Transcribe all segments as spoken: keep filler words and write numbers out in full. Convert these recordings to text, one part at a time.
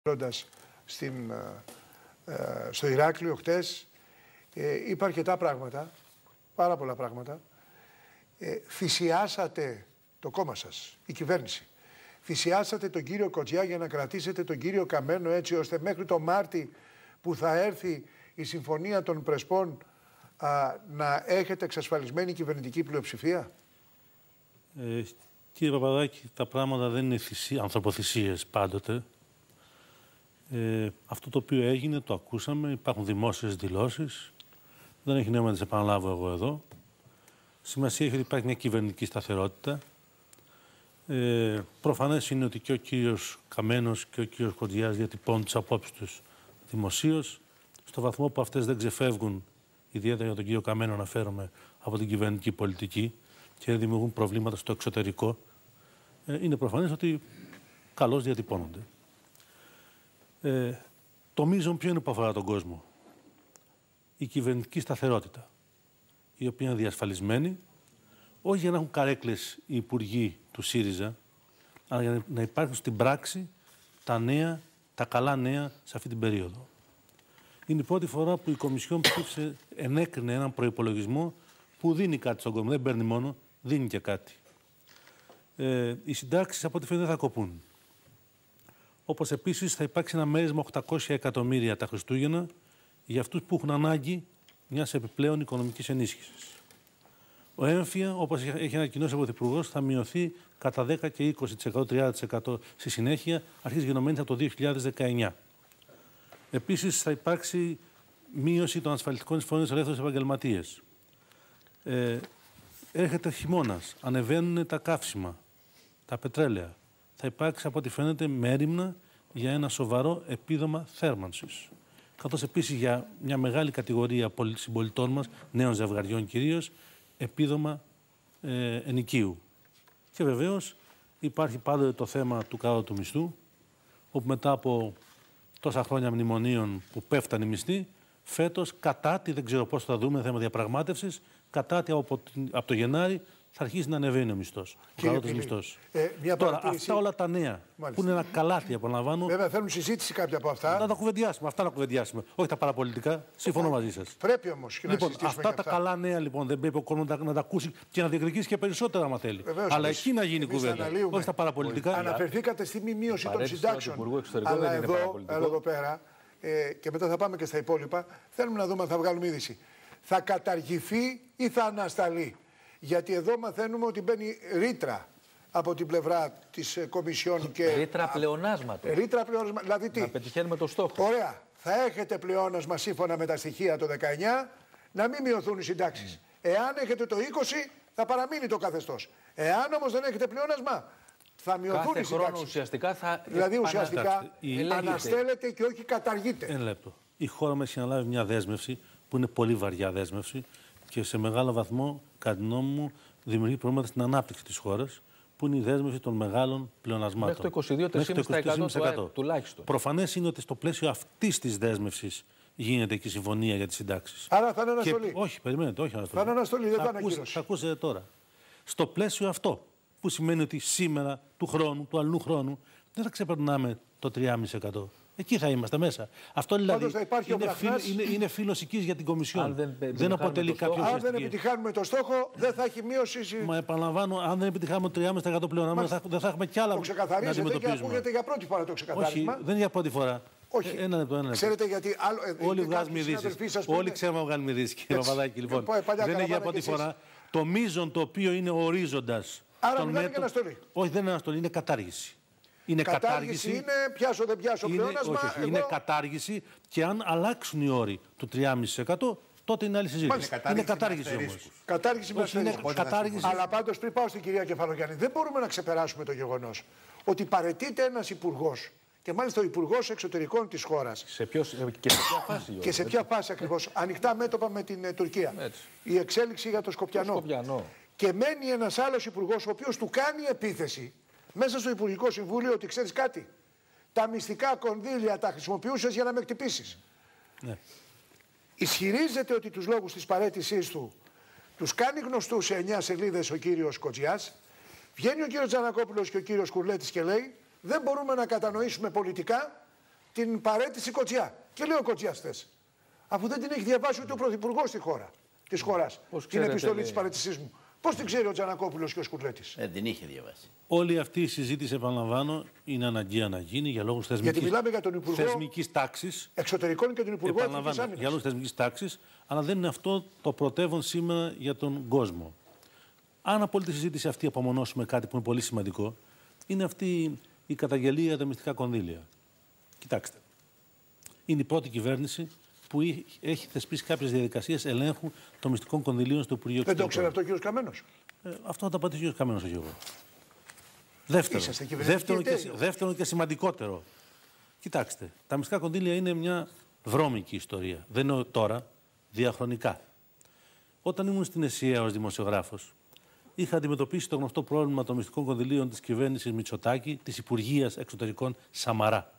Στην, ε, στο Ηράκλειο χτες ε, είπα αρκετά πράγματα, πάρα πολλά πράγματα. Ε, θυσιάσατε το κόμμα σας, η κυβέρνηση. Θυσιάσατε τον κύριο Κοτζιά για να κρατήσετε τον κύριο Καμένο έτσι ώστε μέχρι το Μάρτι που θα έρθει η συμφωνία των Πρεσπών α, να έχετε εξασφαλισμένη κυβερνητική πλειοψηφία. Ε, κύριε Παπαδάκη, τα πράγματα δεν είναι θυσί, ανθρωποθυσίες πάντοτε. Ε, αυτό το οποίο έγινε, το ακούσαμε, υπάρχουν δημόσιες δηλώσεις. Δεν έχει νόημα να τις επαναλάβω εγώ εδώ. Σημασία έχει ότι υπάρχει μια κυβερνητική σταθερότητα. Ε, προφανές είναι ότι και ο κύριος Καμένος και ο κύριος Κοτζιάς διατυπώνουν τις απόψεις τους δημοσίως. Στο βαθμό που αυτές δεν ξεφεύγουν, ιδιαίτερα για τον κύριο Καμένο αναφέρομαι, από την κυβερνητική πολιτική και δημιουργούν προβλήματα στο εξωτερικό, ε, είναι προφανές ότι καλώς διατυπώνονται. Ε, το μείζον ποιο είναι που αφορά τον κόσμο? Η κυβερνητική σταθερότητα, η οποία είναι διασφαλισμένη, όχι για να έχουν καρέκλες οι υπουργοί του ΣΥΡΙΖΑ, αλλά για να υπάρχουν στην πράξη τα νέα, τα καλά νέα σε αυτή την περίοδο. Είναι η πρώτη φορά που η Κομισιόν ψήφισε, ενέκρινε έναν προϋπολογισμό που δίνει κάτι στον κόσμο. Δεν παίρνει μόνο, δίνει και κάτι. Ε, οι συντάξεις από ό,τι φαίνεται δεν θα κοπούν. Όπως επίσης θα υπάρξει ένα μέρισμα οκτακόσια εκατομμύρια τα Χριστούγεννα για αυτούς που έχουν ανάγκη μιας επιπλέον οικονομικής ενίσχυσης. Ο έμφυα, όπως έχει ανακοινώσει ο Πρωθυπουργός, θα μειωθεί κατά δέκα και είκοσι τοις εκατό, τριάντα τοις εκατό στη συνέχεια, αρχής γενομένης από το δύο χιλιάδες δεκαεννιά. Επίσης θα υπάρξει μείωση των ασφαλιστικών εισφορών στους ελεύθερους επαγγελματίες. Ε, έρχεται χειμώνας, ανεβαίνουν τα καύσιμα, τα πετρέλαια. Θα υπάρξει από ό,τι φαίνεται μέριμνα για ένα σοβαρό επίδομα θέρμανσης. Καθώς επίσης για μια μεγάλη κατηγορία συμπολιτών μας, νέων ζευγαριών κυρίως, επίδομα ε, ενοικίου. Και βεβαίως υπάρχει πάντοτε το θέμα του κάτωτου μισθού, όπου μετά από τόσα χρόνια μνημονίων που πέφτανε οι μισθοί, φέτος κατά τη, δεν ξέρω πώς θα δούμε, θέμα διαπραγμάτευσης, κατά τη από, από το Γενάρη θα αρχίσει να ανεβαίνει ο μισθός. Ο κατώτατος μισθός. Ε, Τώρα, αυτά όλα τα νέα, μάλιστα, που είναι ένα καλάθι, επαναλαμβάνω. Βέβαια, θέλουν συζήτηση κάποια από αυτά. Να τα κουβεντιάσουμε, αυτά να κουβεντιάσουμε. Όχι τα παραπολιτικά. Συμφωνώ μαζί σας. Πρέπει όμως και να λοιπόν, συζητήσουμε. Αυτά τα αυτά. καλά νέα λοιπόν δεν πρέπει ο κόσμος να, να τα ακούσει και να διεκδικήσει και περισσότερα, άμα θέλει. Βεβαίως, αλλά εκεί να γίνει κουβέντα. Όχι τα παραπολιτικά. Αναφερθήκατε στη μη μείωση των συντάξεων. Αλλά εδώ πέρα, και μετά θα πάμε και στα υπόλοιπα, θέλουμε να δούμε αν θα βγάλουμε είδηση. Θα καταργηθεί ή θα ανασταλεί? Γιατί εδώ μαθαίνουμε ότι μπαίνει ρήτρα από την πλευρά της Κομισιόν και... Ρήτρα πλεονάσματος. Ρήτρα πλεονάσματος. Δηλαδή τι? Να πετυχαίνουμε το στόχο. Ωραία. Θα έχετε πλεόνασμα σύμφωνα με τα στοιχεία το δεκαεννιά, να μην μειωθούν οι συντάξεις. Mm. Εάν έχετε το είκοσι, θα παραμείνει το καθεστώς. Εάν όμως δεν έχετε πλεόνασμα, θα μειωθούν κάθε οι συντάξεις. Χρόνο ουσιαστικά θα... Δηλαδή ουσιαστικά η... αναστέλλεται και όχι καταργείται. Ένα λεπτό. Η χώρα μας έχει αναλάβει μια δέσμευση που είναι πολύ βαριά δέσμευση και σε μεγάλο βαθμό, κατά τη γνώμη μου, δημιουργεί προβλήματα στην ανάπτυξη της χώρας, που είναι η δέσμευση των μεγάλων πλεονασμάτων. Μέχρι το είκοσι δύο τοις εκατό τουλάχιστον. Προφανές είναι ότι στο πλαίσιο αυτής της δέσμευσης γίνεται και η συμφωνία για τις συντάξεις. Άρα θα είναι αναστολή. Και... Όχι, περιμένετε, όχι αναστολή. Θα είναι αναστολή, δεν θα είναι ακύρωση. Θα ακούσετε τώρα. Στο πλαίσιο αυτό, που σημαίνει ότι σήμερα, του χρόνου, του αλλού χρόνου, δεν θα ξεπερνάμε το τρία κόμμα πέντε τοις εκατό. Εκεί θα είμαστε μέσα. Αυτό δηλαδή είναι, φίλ, είναι, είναι φιλοσικής για την Κομισιόν. Αν δεν, δεν αποτελεί κάποιο. Αν δεν επιτυχάνουμε το στόχο, δεν θα έχει μείωση. Μα επαναλαμβάνω, αν δεν επιτυχάνουμε το τρία κόμμα πέντε τοις εκατό πλέον, θα, δεν θα έχουμε κι άλλα να αντιμετωπίζουμε. Και ακούγεται για πρώτη φορά το ξεκαθάρισμα. Όχι, δεν είναι για πρώτη φορά. Όχι. Ένα λεπτό, ένα λεπτό. Ξέρετε γιατί άλλο, ε, όλοι βγάζουμε ειδήσεις. Όλοι ξέρουμε να βγάλουμε ειδήσεις, κύριε Παπαδάκη. Λοιπόν, δεν είναι για πρώτη φορά. Το μείζον το οποίο είναι ο ορίζοντας. Άρα μιλάμε για αναστολή. Όχι, δεν είναι αναστολή, είναι κατάργηση. Είναι κατάργηση, κατάργηση είναι πιάσω δεν πιάσω είναι, πλεόνασμα. Όχι, όχι, εγώ... είναι κατάργηση και αν αλλάξουν οι όροι του τρία κόμμα πέντε τοις εκατό, τότε είναι άλλη συζήτηση. Είναι κατάργηση όμως. Κατάργηση με είναι κατάργηση. Αλλά πάντως πριν πάω στην κυρία Κεφαλογιάννη, δεν μπορούμε να ξεπεράσουμε το γεγονός ότι παραιτείται ένας υπουργός. Και μάλιστα ο Υπουργός Εξωτερικών της χώρας. Σε ποιος, και σε ποια φάση, και σε ποια φάση ακριβώς. Ανοιχτά μέτωπα με την uh, Τουρκία. Έτσι. Η εξέλιξη για το Σκοπιανό. Το Σκοπιανό. Και μένει ένας άλλος υπουργός, ο οποίος του κάνει επίθεση μέσα στο Υπουργικό Συμβούλιο ότι ξέρεις κάτι. Τα μυστικά κονδύλια τα χρησιμοποιούσες για να με χτυπήσεις. Ναι. Ισχυρίζεται ότι τους λόγους της παραίτησής του τους κάνει γνωστούς σε εννιά σελίδες ο κύριος Κοτζιάς. Βγαίνει ο κύριος Τζανακόπουλος και ο κύριος Κουρλέτης και λέει δεν μπορούμε να κατανοήσουμε πολιτικά την παρέτηση Κοτσιά. Και λέει ο Κοτσιάς χθες, αφού δεν την έχει διαβάσει ούτε ο Πρωθυπουργός στη χώρα, της χώρας, την επιστολή λέει. της παρέτησής μου. Πώς την ξέρει ο Τζανακόπουλος και ο Σκουρλέτης? Ε, την είχε διαβάσει. Όλη αυτή η συζήτηση, επαναλαμβάνω, είναι αναγκαία να γίνει για λόγους θεσμικής, γιατί μιλάμε για τον Υπουργό θεσμικής τάξης. Εξωτερικών και τον Υπουργό Εθνικής Άμυνας. Για λόγους θεσμικής τάξης, αλλά δεν είναι αυτό το πρωτεύον σήμερα για τον κόσμο. Αν από όλη τη συζήτηση αυτή απομονώσουμε κάτι που είναι πολύ σημαντικό, είναι αυτή η καταγγελία για τα μυστικά κονδύλια. Κοιτάξτε. Είναι η πρώτη κυβέρνηση που έχει θεσπίσει κάποιες διαδικασίες ελέγχου των μυστικών κονδυλίων στο Υπουργείο Εξωτερικών. Δεν το ξέρει αυτό ο κ. Καμένος. Ε, αυτό θα το απαντήσει ο κ. Καμένος, όχι εγώ. Δεύτερον, δεύτερον, και, δεύτερον και σημαντικότερο. Κοιτάξτε, τα μυστικά κονδύλια είναι μια βρώμικη ιστορία. Δεν είναι τώρα, διαχρονικά. Όταν ήμουν στην ΕΣΥΑ ως δημοσιογράφος, είχα αντιμετωπίσει το γνωστό πρόβλημα των μυστικών κονδυλίων της κυβέρνησης Μητσοτάκη, της Υπουργείας Εξωτερικών Σαμαρά.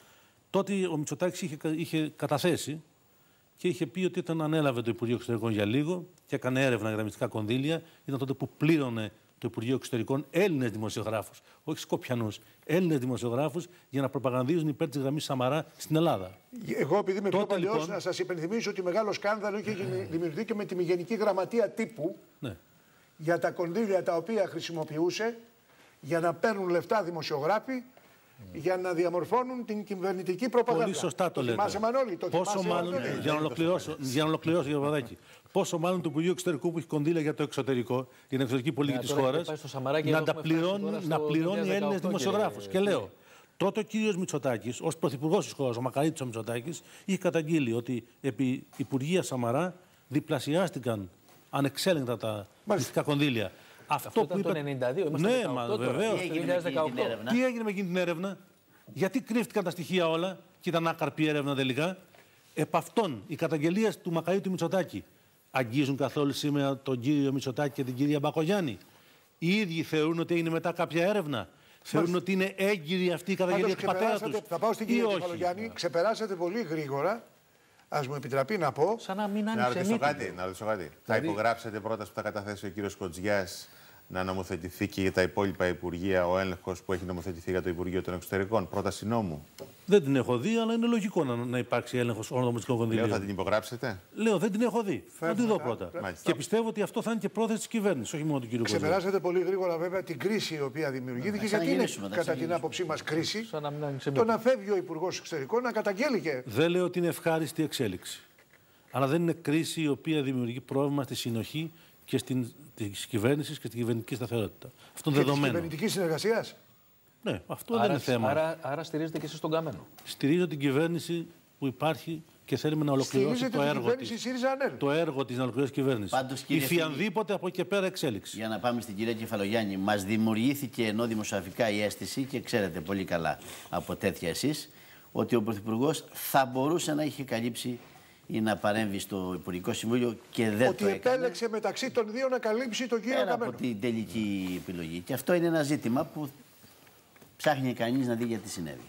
Τότε ο Μητσοτάκης είχε, είχε καταθέσει και είχε πει ότι όταν ανέλαβε το Υπουργείο Εξωτερικών για λίγο και έκανε έρευνα για τα μυστικά κονδύλια, ήταν τότε που πλήρωνε το Υπουργείο Εξωτερικών Έλληνες δημοσιογράφους, όχι Σκοπιανούς, Έλληνες δημοσιογράφους για να προπαγανδίζουν υπέρ της γραμμής Σαμαρά στην Ελλάδα. Εγώ, επειδή είμαι πιο παλιός, λοιπόν, να σας υπενθυμίσω ότι μεγάλο σκάνδαλο είχε δημιουργηθεί και με τη Γενική Γραμματεία Τύπου ναι. για τα κονδύλια τα οποία χρησιμοποιούσε για να παίρνουν λεφτά δημοσιογράφοι. Για να διαμορφώνουν την κυβερνητική προπαγάνδα. Πολύ σωστά το, το λέτε. Θυμάσαι, Μανώλη, το πόσο μάλλον, Μανώλη. για να ολοκληρώσω, για να ολοκληρώσω, κύριε Παπαδάκη, πόσο μάλλον του Υπουργείου Εξωτερικού που έχει κονδύλια για το εξωτερικό, για την εξωτερική πολιτική της χώρας, να τα πληρώνει, να πληρώνει Έλληνες δημοσιογράφους. Και, και λέω, τότε ο κύριος Μητσοτάκης, ως πρωθυπουργός της χώρας, ο Μακαρίτης ο Μητσοτάκης, είχε καταγγείλει ότι επί Υπουργεία Σαμαρά διπλασιάστηκαν ανεξέλεγκτα τα μυστικά κονδύλια. Αυτό, Αυτό που ήταν το ενενήντα δύο, είμαστε ναι, μα βεβαίως. Τι έγινε, Τι έγινε με εκείνη την έρευνα, γιατί κρύφτηκαν τα στοιχεία όλα και ήταν άκαρπη έρευνα τελικά. Επ' αυτών οι καταγγελίες του Μακαρίτη Μητσοτάκη αγγίζουν καθόλου σήμερα τον κύριο Μητσοτάκη και την κυρία Μπακογιάννη? Οι ίδιοι θεωρούν ότι είναι μετά κάποια έρευνα? Θεωρούν ότι είναι έγκυρη αυτή η καταγγελία του πατέρα τους? Θα πάω στην κυρία Κεφαλογιάννη. Ξεπεράσατε πολύ γρήγορα. Ας μου επιτραπεί να πω. Σαν να μην να άνοιξε ρωτήσω μύτη. κάτι. Να ρωτήσω κάτι. Δηλαδή... Θα υπογράψετε πρόταση που θα καταθέσει ο κύριος Κοτζιάς να νομοθετηθεί και για τα υπόλοιπα υπουργεία ο έλεγχος που έχει νομοθετηθεί για το Υπουργείο των Εξωτερικών? Πρόταση νόμου. Δεν την έχω δει, αλλά είναι λογικό να, να υπάρξει έλεγχος όλων των μυστικών κονδυλίων. Λέω, θα την υπογράψετε? Λέω, δεν την έχω δει. Θα την δω πρώτα. Μάλιστα. Και πιστεύω ότι αυτό θα είναι και πρόθεση της κυβέρνησης, όχι μόνο του κύριου Κοτζιά. Ξεπεράσατε πολύ γρήγορα βέβαια την κρίση η οποία δημιουργήθηκε. Γιατί είναι κατά την άποψή μας κρίση να το να φεύγει ο Υπουργός Εξωτερικών να καταγγέλει και. Δεν λέω ότι είναι ευχάριστη εξέλιξη. Αλλά δεν είναι κρίση η οποία δημιουργεί πρόβλημα στη συνοχή και στην της κυβέρνησης και στην κυβερνητική σταθερότητα. Αυτό είναι δεδομένο. Της κυβερνητικής συνεργασίας. Ναι, αυτό άρα, δεν είναι θέμα. Άρα, άρα στηρίζετε και εσείς τον Καμένο? Στηρίζω την κυβέρνηση που υπάρχει και θέλουμε να ολοκληρώσει το έργο της. Το έργο της να ολοκληρώσει η κυβέρνηση. Υφιανδήποτε από εκεί και πέρα εξέλιξη. Για να πάμε στην κυρία Κεφαλογιάννη, μας δημιουργήθηκε ενώ δημοσιογραφικά η αίσθηση, και ξέρετε πολύ καλά από τέτοια εσείς, ότι ο Πρωθυπουργός θα μπορούσε να είχε καλύψει ή να παρέμβει στο Υπουργικό Συμβούλιο και δεν ότι το έκανε. Ότι επέλεξε μεταξύ των δύο να καλύψει τον κύριο Πέρα Καμένο. από την τελική επιλογή. Και αυτό είναι ένα ζήτημα που ψάχνει κανείς να δει γιατί συνέβη.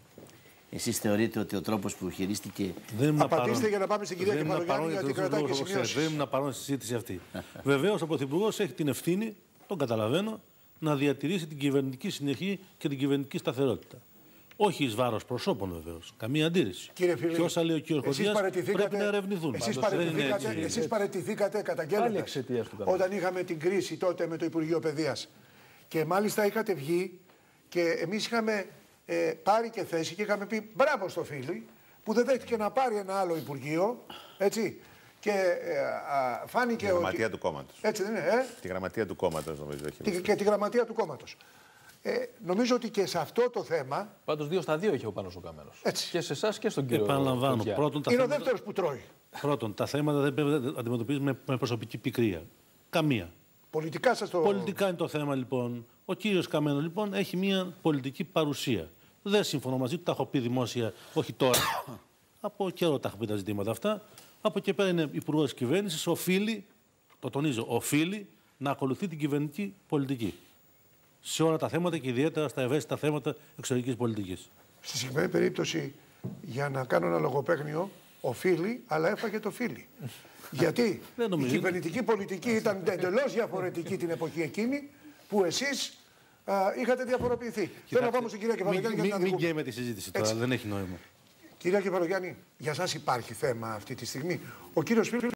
Εσείς θεωρείτε ότι ο τρόπος που χειρίστηκε. Απαντήστε για να πάμε στην κυρία Κεφαλογιάννη, γιατί κρατάει και σημειώσεις. Δεν ήμουν παρόν στη συζήτηση αυτή. Βεβαίως ο Πρωθυπουργός έχει την ευθύνη, τον καταλαβαίνω, να διατηρήσει την κυβερνητική συνεχή και την κυβερνητική σταθερότητα. Όχι εις βάρος προσώπων βεβαίως. Καμία αντίρρηση. Κύριε φίλε, και όσα λέει ο κ. Κοτζιάς πρέπει να ερευνηθούν. Εσείς παραιτηθήκατε, εσείς παραιτηθήκατε καταγγέλλοντας όταν είχαμε την κρίση τότε με το Υπουργείο Παιδείας. Και μάλιστα είχατε βγει και εμείς είχαμε ε, πάρει και θέση και είχαμε πει μπράβο στο φίλι που δεν δέχτηκε να πάρει ένα άλλο Υπουργείο. Έτσι. Και ε, α, φάνηκε. Τη γραμματεία ότι... του κόμματος. Έτσι δεν είναι, ε? Τη γραμματεία του κόμματος, νομίζω. Τη, και τη γραμματεία του κόμματος. Ε, νομίζω ότι και σε αυτό το θέμα. Πάντως δύο στα δύο είχε ο Πάνος ο Καμένος. Και σε εσάς και στον κύριο. Επαναλαμβάνω. Πρώτον, τα είναι θέματα... ο δεύτερος που τρώει. Πρώτον, τα θέματα δεν πρέπει να αντιμετωπίζουμε με προσωπική πικρία. Καμία. Πολιτικά σας το. Πολιτικά είναι το θέμα λοιπόν. Ο κύριος Καμένος λοιπόν έχει μια πολιτική παρουσία. Δεν συμφωνώ μαζί του, τα έχω πει δημόσια, όχι τώρα. Από καιρό τα έχω πει τα ζητήματα αυτά. Από εκεί πέρα είναι υπουργός της κυβέρνησης, οφείλει, το τονίζω, οφείλει να ακολουθεί την κυβερνητική πολιτική. Σε όλα τα θέματα και ιδιαίτερα στα ευαίσθητα θέματα εξωτερικής πολιτικής. Στη συγκεκριμένη περίπτωση, για να κάνω ένα λογοπαίγνιο, οφείλει, αλλά έφαγε το φίλι. Γιατί η κυβερνητική πολιτική ήταν εντελώς διαφορετική την εποχή εκείνη που εσείς α, είχατε διαφοροποιηθεί. Θέλω να πάμε στην κυρία Κεφαλογιάννη για να Μην γκέμε τη συζήτηση τώρα, δεν έχει νόημα. Κύριε Κεφαλογιάννη, για σας υπάρχει θέμα αυτή τη στιγμή. Ο κύριος